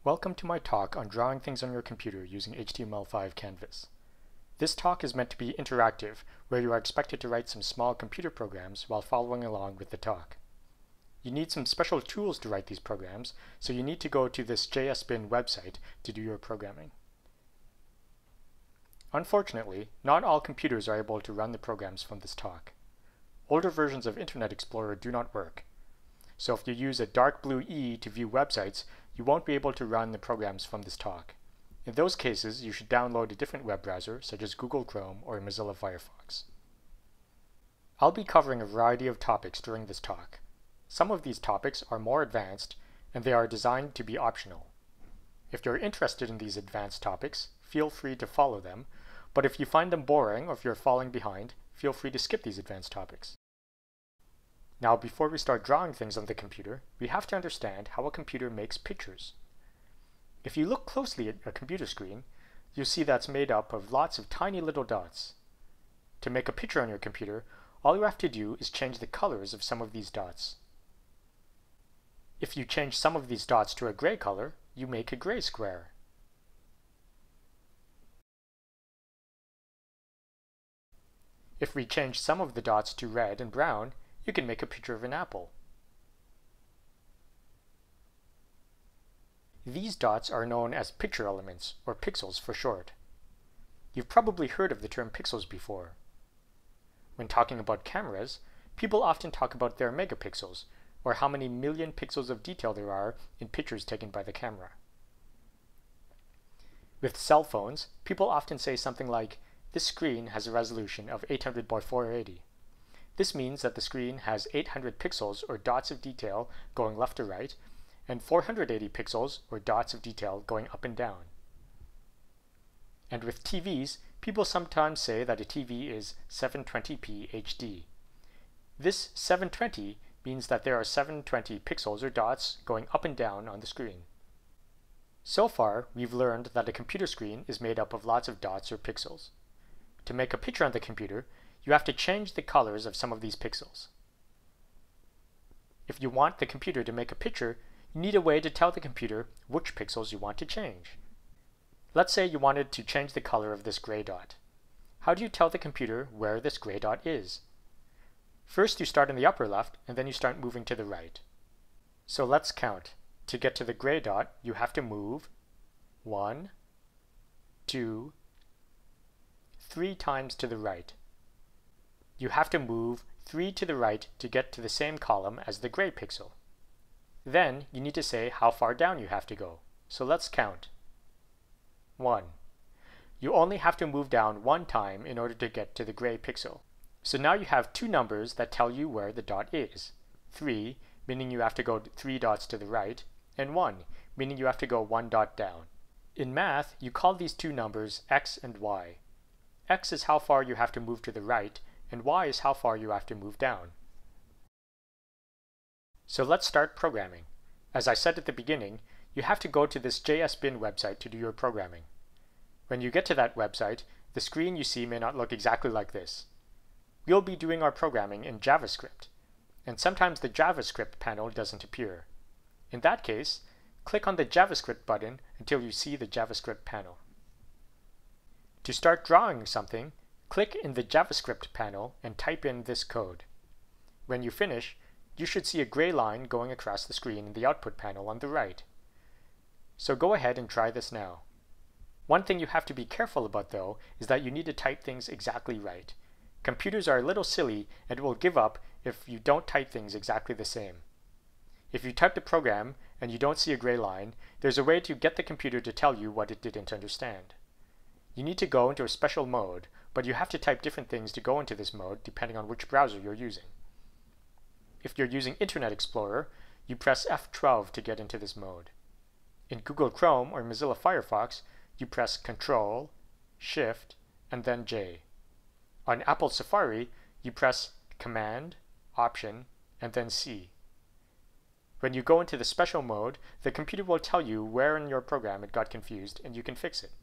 Welcome to my talk on drawing things on your computer using HTML5 Canvas. This talk is meant to be interactive, where you are expected to write some small computer programs while following along with the talk. You need some special tools to write these programs, so you need to go to this jsbin website to do your programming. Unfortunately, not all computers are able to run the programs from this talk. Older versions of Internet Explorer do not work. So if you use a dark blue E to view websites, you won't be able to run the programs from this talk. In those cases, you should download a different web browser, such as Google Chrome or Mozilla Firefox. I'll be covering a variety of topics during this talk. Some of these topics are more advanced, and they are designed to be optional. If you're interested in these advanced topics, feel free to follow them, but if you find them boring or if you're falling behind, feel free to skip these advanced topics. Now, before we start drawing things on the computer, we have to understand how a computer makes pictures. If you look closely at a computer screen, you'll see that's made up of lots of tiny little dots. To make a picture on your computer, all you have to do is change the colors of some of these dots. If you change some of these dots to a gray color, you make a gray square. If we change some of the dots to red and brown, you can make a picture of an apple. These dots are known as picture elements, or pixels for short. You've probably heard of the term pixels before. When talking about cameras, people often talk about their megapixels, or how many million pixels of detail there are in pictures taken by the camera. With cell phones, people often say something like, "This screen has a resolution of 800 by 480. This means that the screen has 800 pixels or dots of detail going left to right, and 480 pixels or dots of detail going up and down. And with TVs, people sometimes say that a TV is 720p HD. This 720 means that there are 720 pixels or dots going up and down on the screen. So far, we've learned that a computer screen is made up of lots of dots or pixels. To make a picture on the computer, you have to change the colors of some of these pixels. If you want the computer to make a picture, you need a way to tell the computer which pixels you want to change. Let's say you wanted to change the color of this gray dot. How do you tell the computer where this gray dot is? First, you start in the upper left, and then you start moving to the right. So let's count. To get to the gray dot, you have to move 1, 2, 3 times to the right. You have to move 3 to the right to get to the same column as the gray pixel. Then you need to say how far down you have to go. So let's count. 1. You only have to move down 1 time in order to get to the gray pixel. So now you have 2 numbers that tell you where the dot is. 3, meaning you have to go 3 dots to the right, and 1, meaning you have to go 1 dot down. In math, you call these 2 numbers x and y. X is how far you have to move to the right, and y is how far you have to move down. So let's start programming. As I said at the beginning, you have to go to this jsbin website to do your programming. When you get to that website, the screen you see may not look exactly like this. We'll be doing our programming in JavaScript, and sometimes the JavaScript panel doesn't appear. In that case, click on the JavaScript button until you see the JavaScript panel. To start drawing something, click in the JavaScript panel and type in this code. When you finish, you should see a gray line going across the screen in the output panel on the right. So go ahead and try this now. One thing you have to be careful about, though, is that you need to type things exactly right. Computers are a little silly and will give up if you don't type things exactly the same. If you type the program and you don't see a gray line, there's a way to get the computer to tell you what it didn't understand. You need to go into a special mode, but you have to type different things to go into this mode depending on which browser you're using. If you're using Internet Explorer, you press F12 to get into this mode. In Google Chrome or Mozilla Firefox, you press Ctrl, Shift, and then J. On Apple Safari, you press Command, Option, and then C. When you go into the special mode, the computer will tell you where in your program it got confused and you can fix it.